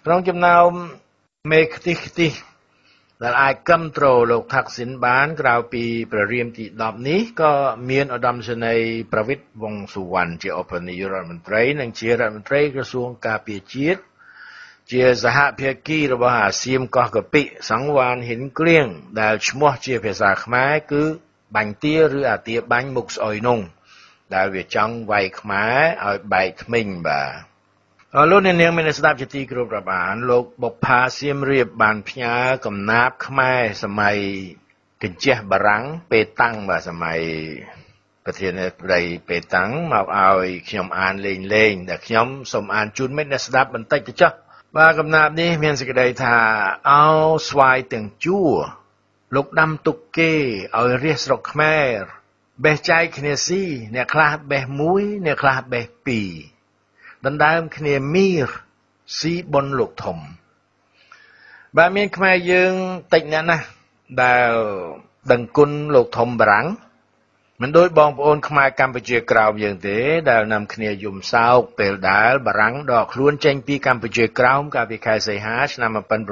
ក្នុងចំណោមមេខ្ទិះដែលអាចគ្រប់គ្រងលោកថាក់ស៊ីនបានក្រៅពីព្រះរាមទី10នេះក៏មានឧត្តមសេនីយ៍ប្រវិតវង្សសុវណ្ណជាឧបនាយករដ្ឋមន្ត្រីនិងជារដ្ឋមន្ត្រីក្រសួងការពារជាតិជាសហភាគីរបស់អាស៊ានកោះកពិសង្វានហ៊ិនគ្លៀងដែលឈ្មោះជាភាសាខ្មែរគឺបាញ់ទាឬអាទាបាញ់មុខស្អុយនងដែលវាចង់វាយខ្មែរឲ្យបែកធ្មេញបាទលោកអ្នកនាងមានស្ដាប់ជាទីគោរពរាប់អានលោកបុប្ផាសៀមរាបបានផ្ញើកំណាព្យខ្មែរសម័យកញ្ជះបារាំងពេលតាំងបាទសម័យប្រធានាធិបតីពេលតាំងមកឲ្យខ្ញុំអានលេងដែលខ្ញុំសូមអានជូនមិត្តអ្នកស្ដាប់បន្តិចទៅចុះបាទកំណាព្យនេះមានសេចក្តីថាអោស្វាយទាំងជួរលោកដាំទុកគេឲ្យរះស្រុកខ្មែរបេះចែកគ្នាស៊ីអ្នកខ្លះបេះមួយអ្នកខ្លះបេះពីរដណ្ដើមគ្នាមីរស៊ីបុនលោកធំបាទមានខ្មែរយើងតិចណាស់ដែលដឹងគុណលោកធំបារាំងមិនដូចបងប្អូនខ្មែរកម្ពុជាក្រោមយើងទេដែលនាំគ្នាយំសោកពេលដែលបារាំងដកខ្លួនចេញពីកម្ពុជាក្រោមកាលពីខែសីហាឆ្នាំ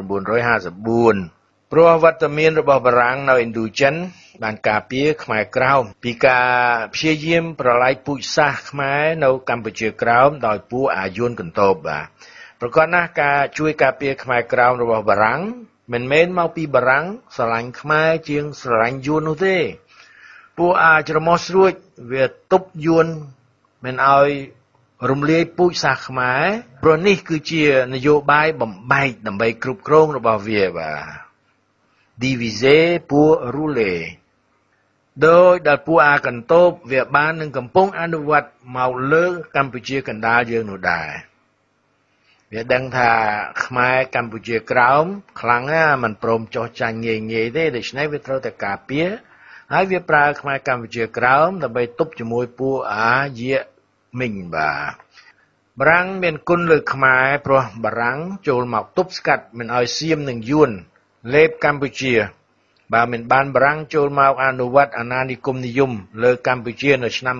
1954ព្រោះវត្តមានរបស់បារាំងនៅឥណ្ឌូចិនបានការពារខ្មែរក្រោមពីការព្យាយាមប្រឡាយពូជសាសន៍ខ្មែរនៅកម្ពុជាក្រោមដោយពួកអាយុនកន្តោបបាទប្រកបណាស់ការជួយការពារខ្មែរក្រោមរបស់បារាំងមិនមែនមកពីបារាំងស្រឡាញ់ខ្មែរជាងស្រឡាញ់យួននោះទេពួកច្រមុះស្រួចវាទប់យួនមិនឲ្យរំលាយពូជសាសន៍ខ្មែរព្រោះនេះគឺជានយោបាយបំបែកដើម្បីគ្រប់គ្រងរបស់វាបាទ diviser pour rouler ដោយដែលពួកកន្តោបវាបាននឹងកំពុងអនុវត្តមកលើកម្ពុជាកណ្ដាលយើងនោះដែរវាដឹងថាខ្មែរកម្ពុជាក្រោមខ្លាំងណាស់មិនព្រមចោះចាញ់ងាយទេដូច្នេះវាត្រូវតែការពារហើយវាប្រើខ្មែរកម្ពុជាក្រោមដើម្បីទប់ជាមួយពួកអាយៈមីងបាទបារាំងមានគុណលើខ្មែរព្រោះបារាំងចូលមកទប់ស្កាត់មិនឲ្យសៀមនិងយួនលេបកម្ពុជាបើមិនបានបារាំងចូលមកអនុវត្តអាណានិគមនិយមលើកម្ពុជានៅឆ្នាំ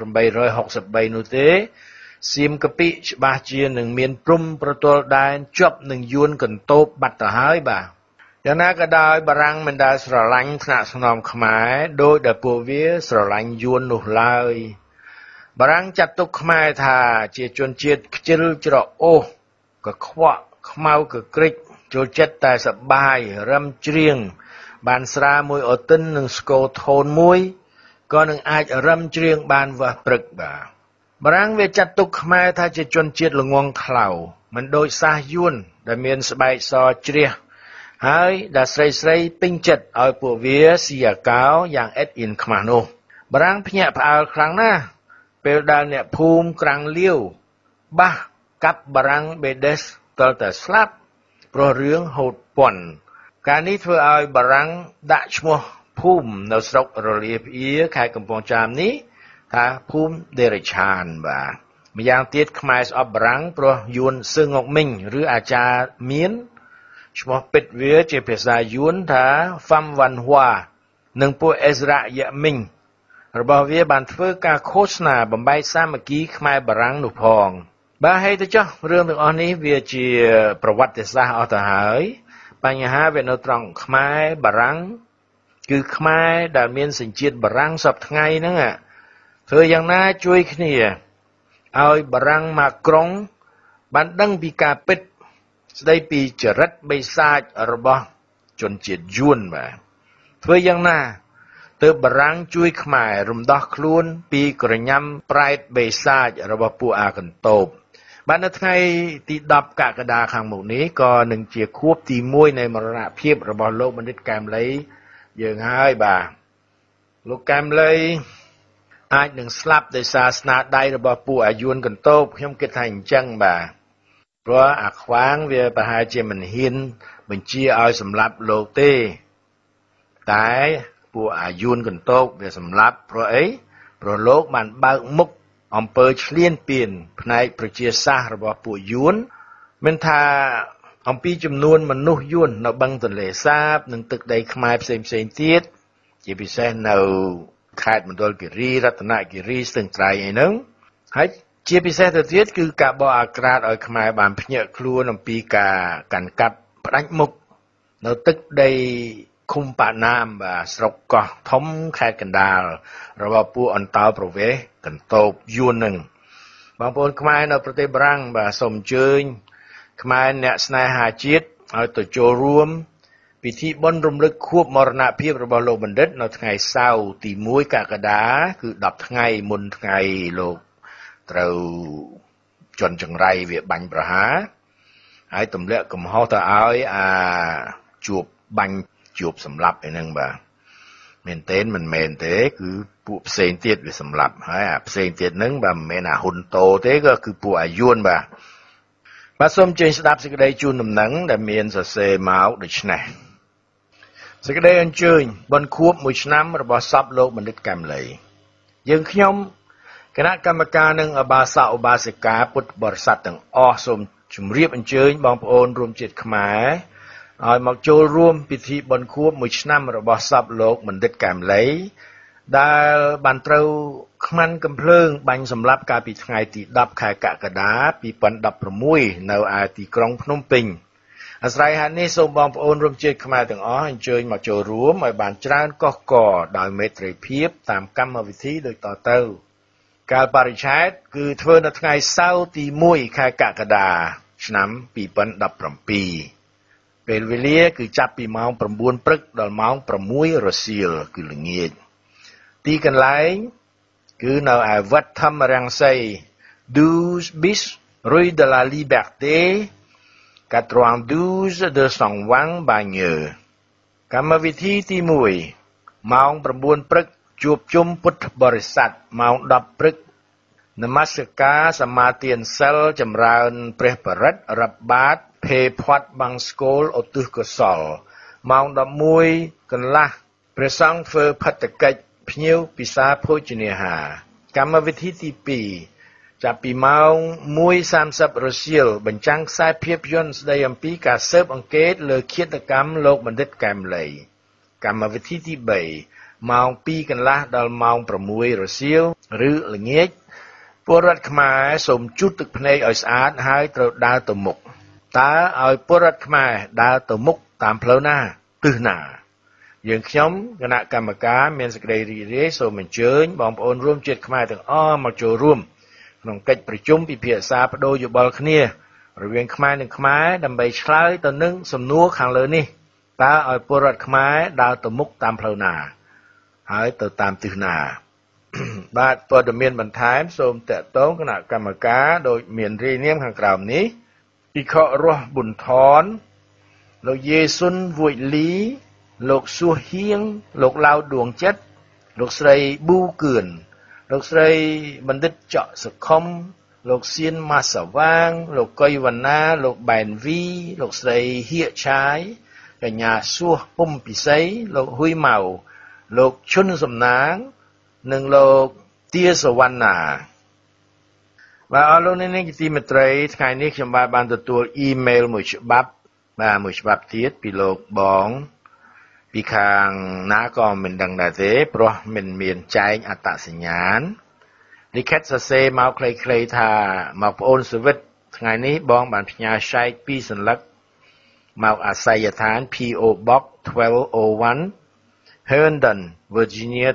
1863នោះទេសៀមកពីច្បាស់ជានឹងមានព្រំប្រទល់ដែនជាប់នឹងយួនកន្តោបបាត់ទៅហើយបាទយ៉ាងណាក៏ដោយបារាំងមិនដែលស្រឡាញ់ថ្នាក់ស្នំខ្មែរដោយដែលពួកវាស្រឡាញ់យួននោះឡើយបារាំងចាត់ទុកខ្មែរថាជាជនជាតិខ្ជិលច្រអូសកខ្វក់ខ្មៅកក្រិចចូលចិត្តតែសបាយរឹមច្រៀងបានស្រាមួយអទិននិងស្គរធូនមួយក៏នឹងអាចរឹមច្រៀងបានវះព្រឹកបាទបារាំងវាចាត់ទុកខ្មែរថាជាជនជាតិល្ងង់ខ្លៅមិនដូចសាសយួនដែលមានស្បែកសជ្រះហើយដែលស្រីពេញចិត្តឲ្យពួកវាស៊ីអាកោយ៉ាងឥតអៀនខ្មាស់នោះបារាំងភ្ញាក់ផ្អើលខ្លាំងណាស់ពេលដែលអ្នកភូមិក្រាំងលាវបាសកាប់បារាំងបេដេសតលតែស្លាប់ព្រោះរឿងហូតពន់ការនេះធ្វើឲ្យបារាំងដាក់ឈ្មោះភូមិនៅស្រុករលាភៀខេត្តកំពង់ចាមនេះថាភូមិដេរិឆានបាទម្យ៉ាងទៀតខ្មែរស្អប់បារាំងព្រោះយួនសឺងអុកមីងឬអាចារ្យមានឈ្មោះពិតវាជាភាសាយួនថាហ្វាំវ៉ាន់ហួានិងពួកអេសរ៉ាយ៉ាមីងរបស់វាបានធ្វើការឃោសនាបំបែកសាមគ្គីខ្មែរបារាំងនោះផងបាទហេតុទៅចុះរឿងទាំងអស់នេះវាជាប្រវត្តិសាស្ត្រអស់ទៅហើយបញ្ហាវានៅត្រង់ខ្មែរបារាំងគឺខ្មែរដែលមានសញ្ជាតិបារាំងសពថ្ងៃហ្នឹងធ្វើយ៉ាងណាជួយគ្នាឲ្យបារាំងមកក្រុងបានដឹងពីការពិតស្ដីពីចរិតបិសាចរបស់ជនជាតិយួនបាទធ្វើយ៉ាងណាទើបបារាំងជួយខ្មែររំដោះខ្លួនពីក្រញាំប្រែតបិសាចរបស់ពួកអាកន្តោបបាទនៅថ្ងៃទី10កក្កដាខាងមុខនេះក៏នឹងជាខួបទី1នៃមរណភាពរបស់លោកបណ្ឌិតកែមលីយើងហើយបាទលោកកែមលីអាចនឹងស្លាប់ដោយសារស្នាដៃរបស់ពួកអាយុនកន្តោបខ្ញុំគិតថាអញ្ចឹងបាទព្រោះអាខ្វាងវាប្រហែលជាមិនហ៊ានបញ្ជាឲ្យសម្លាប់លោកទេតែពួកអាយុនកន្តោបវាសម្លាប់ព្រោះអីព្រោះលោកបានបើកមុខអំពើឈ្លានពានផ្នែកប្រជាសាស្ត្ររបស់ពួកយួនមិនថាអំពីចំនួនមនុស្សយួននៅបឹងទន្លេសាបនិងទឹកដីខ្មែរផ្សេងទៀតជាពិសេសនៅខេត្តមណ្ឌលគិរីរតនគិរីស្ទឹងត្រែងអីហ្នឹងហើយជាពិសេសទៅទៀតគឺការបកអាក្រាតឲ្យខ្មែរបានភ្ញាក់ខ្លួនអំពីការកាន់កាប់ផ្ដាច់មុខនៅទឹកដីឃុំប៉ាណាមបាទស្រុកកោះធំខេត្តកណ្ដាលរបស់ពួកអន្តោប្រវេសន៍កន្តោបយួននឹងបងប្អូនខ្មែរនៅប្រទេសបារាំងបាទសូមអញ្ជើញខ្មែរអ្នកស្នេហាជាតិឲ្យទៅចូលរួមពិធីបុណ្យរំលឹកខួបមរណភាពរបស់លោកបណ្ឌិតនៅថ្ងៃសៅរ៍ទី1កក្កដាគឺ10ថ្ងៃមុនថ្ងៃលោកត្រូវជន់ចង្រៃវាបាញ់ប្រហារហើយទម្លាក់កំហុសទៅឲ្យជួបបាញ់ជួបសម្លាប់ឯហ្នឹងបាទមែនទេមិនមែនទេគឺពួកផ្សេងទៀតវាសម្លាប់ហើយផ្សេងទៀតហ្នឹងបាទមិនមែនហ៊ុនតូទេក៏គឺពួកអាយួនបាទសូមជើញស្ដាប់សេចក្តីជូនដំណឹងដែលមានសរសេរមកដូចនេះសេចក្តីអញ្ជើញបុណ្យខួប1ឆ្នាំរបស់សពលោកបណ្ឌិតកែមលីយើងខ្ញុំគណៈកម្មការនិងឧបាសកឧបាសិកាពុទ្ធបរិស័ទទាំងអស់សូមជម្រាបអញ្ជើញបងប្អូនរួមជាតិខ្មែរឲ្យមកចូលរួមពិធីបុណ្យខួប1ឆ្នាំរបស់សពលោកបណ្ឌិតកែមលីដែលបានត្រូវខ្មាន់កំភ្លើងបាញ់សម្លាប់កាលពីថ្ងៃទី10ខែកក្កដា2016នៅឯទីក្រុងភ្នំពេញអាស្រ័យហេតុនេះសូមបងប្អូនរួមជាតិខ្មែរទាំងអស់អញ្ជើញមកចូលរួមឲ្យបានច្រើនកុះករដោយមេត្រីភាពតាមកម្មវិធីដូចតទៅកាលបរិច្ឆេទគឺធ្វើនៅថ្ងៃសៅរ៍ទី1ខែកក្កដាឆ្នាំ2017ពេលវេលាគឺចាប់ពីម៉ោង9ព្រឹកដល់ម៉ោង6រសៀលគឺល្ងាចទីកន្លែងគឺនៅឯវត្តធម្មរាំងសី 12 bis Rue de la Liberté 92 de Song Wang Bagneux កម្មវិធីទី1ម៉ោង9ព្រឹកជួបជុំពុទ្ធបរិស័ទម៉ោង10ព្រឹកនមស្ការសមាទានសិលចម្រើនព្រះបរិត្តរាប់បាតភេផាត់បាំងស្គលឧទ្ទិសកុសលម៉ោង11កន្លះព្រះសង្ឃធ្វើផត្តកិច្ចភ្ញៀវពិសាភោជនាហារកម្មវិធីទី2ចាប់ពីម៉ោង 1:30 រសៀលបញ្ចាំងខ្សែភាពយន្តស្ដីអំពីការស៊ើបអង្កេតលើឃាតកម្មលោកបណ្ឌិតកែមលីកម្មវិធីទី3ម៉ោង 2 កន្លះដល់ម៉ោង 6 រសៀលឬល្ងាចពលរដ្ឋខ្មែរសូមជូតទឹកភ្នែកឲ្យស្អាតហើយត្រូវដើរទៅមុខតើឲ្យពលរដ្ឋខ្មែរដើរទៅមុខតាមផ្លូវណាទិសណាយើងខ្ញុំគណៈកម្មការមានសេចក្តីរីករាយសូមអញ្ជើញបងប្អូនរួមជាតិខ្មែរទាំងអស់មកចូលរួមក្នុងកិច្ចប្រជុំពិភាក្សាបដូរយោបល់គ្នារវាងខ្មែរនិងខ្មែរដើម្បីឆ្លើយទៅនឹងសំណួរខាងលើនេះតើឲ្យពលរដ្ឋខ្មែរដើរទៅមុខតាមផ្លូវណាហើយទៅតាមទិសណា បាទព័ត៌មានបន្ថែមសូមតាក់ទងគណៈកម្មការដោយមានរាយនាមខាងក្រោមនេះភិក្ខុរស់ប៊ុនថនលោកយេស៊ុនវួយលីលោកសួហៀងលោកឡាវដួងចិត្តលោកស្រីប៊ូគឿនលោកស្រីបណ្ឌិតចកសុខុមលោកសៀនម៉ាសាវាងលោកកុយវណ្ណាលោកបែនវីលោកស្រីហៀកឆាយកញ្ញាសួសពុំពិសីលោកហ៊ុយម៉ៅលោកឈុនសំណាងនិងលោកទាសវណ្ណាបាទអរលោកអ្នកនាងជាទីមេត្រីថ្ងៃនេះខ្ញុំបានទទួលអ៊ីមែលមួយច្បាប់ទៀតពីលោកបងពីខាងណាក៏មិនដឹងដែរទេព្រោះមិនមានចែងអត្តសញ្ញាណលិខិតសរសេរមកខ្លីៗថាមកប្អូនសវិតថ្ងៃនេះបងបានផ្ញើឆែក2សន្លឹកមកអាស័យដ្ឋាន PO Box 1201 Herndon Virginia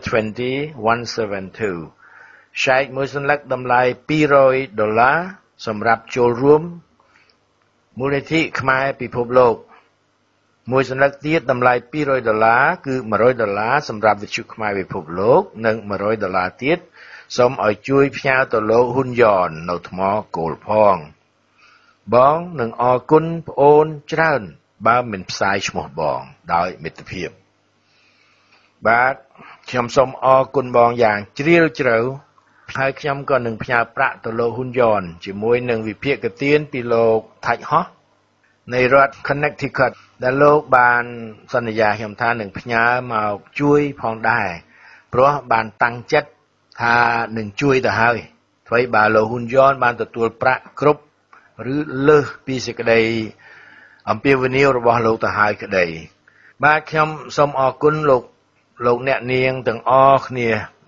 20172ឆែកមួយសន្លឹកតម្លៃ$200សម្រាប់ចូលរួមមូលនិធិខ្មែរពិភពលោកមួយសន្លឹកទៀតតម្លៃ$200គឺ$100សម្រាប់វិទ្យុខ្មែរពិភពលោកនិង$100ទៀតសូមឲ្យជួយផ្ញើទៅលោកហ៊ុនយ៉ននៅថ្មគោលផងបងនឹងអរគុណប្អូនច្រើនបើមិនផ្សាយឈ្មោះបងដោយមិត្តភាពបាទខ្ញុំសូមអរគុណបងយ៉ាងជ្រាលជ្រៅហើយខ្ញុំក៏នឹងផ្ញើប្រាក់ទៅលោកហ៊ុនយ៉នជាមួយនឹងវិភាគទានពីលោកថាច់ហោះនៃរដ្ឋ Connecticut ដែលលោកបានសន្យាខ្ញុំថានឹងផ្ញើមកជួយផងដែរព្រោះបានតាំងចិត្តថានឹងជួយទៅហើយអ្វីបើលោកហ៊ុនយ៉នបានទទួលប្រាក់គ្រប់ឬលើសពីសេចក្តីអំពាវនាវរបស់លោកទៅហើយក្តីបាទខ្ញុំសូមអរគុណលោកអ្នកនាងទាំងអស់គ្នា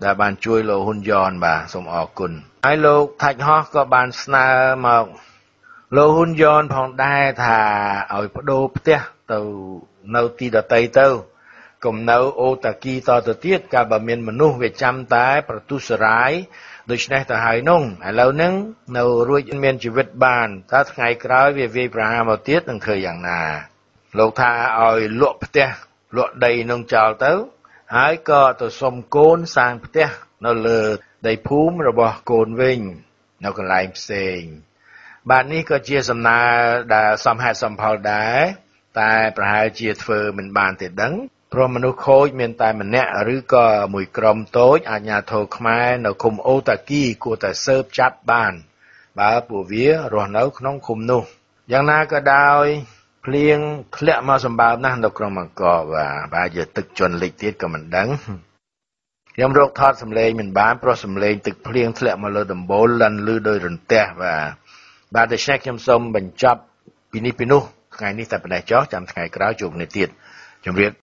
ដែលបានជួយលោកហ៊ុនយ៉នបាទសូមអរគុណហើយលោកថាច់ហោះក៏បានស្នើមកលោកហ៊ុនយ៉នផងដែរថាឲ្យបដូរផ្ទះទៅនៅទីដតីទៅកុំនៅអូតាគីតទៅទៀតកាលបើមានមនុស្សវាចាំតែប្រទុសរាយដូច្នេះទៅហើយនោះឥឡូវហ្នឹងនៅរួចមានជីវិតបានតើថ្ងៃក្រោយវាវាយប្រហារមកទៀតនឹងធ្វើយ៉ាងណាលោកថាឲ្យលក់ផ្ទះលក់ដីនឹងចោលទៅហើយក៏ទៅសុំកូនសាងផ្ទះនៅលើដីភូមិរបស់កូនវិញនៅកន្លែងផ្សេងបាទនេះក៏ជាសំណើដែលសមហេតុសមផលដែរតែប្រហែលជាធ្វើមិនបានទេដឹងព្រោះមនុស្សខូចមានតែម្នាក់ឬក៏មួយក្រុមតូចអាជ្ញាធរខ្មែរនៅឃុំអូតាគីគួរតែស៊ើបចាប់បានបើពួកវារស់នៅក្នុងឃុំនោះយ៉ាងណាក៏ដោយភ្លៀងធ្លាក់មកសម្បើមណាស់នៅក្រុងអង្គរបាទយកទឹកជន់លិចទៀតក៏មិនដឹងខ្ញុំរកថតសម្លេងមិនបានព្រោះសម្លេងទឹកភ្លៀងធ្លាក់មកលើដំបូលលិនលឺដោយរន្ទះបាទដូច្នេះខ្ញុំសូមបញ្ចប់ពីនេះពីនោះថ្ងៃនេះតែប៉ុណ្ណេះចុះចាំថ្ងៃក្រោយជួបគ្នាទៀតជម្រាប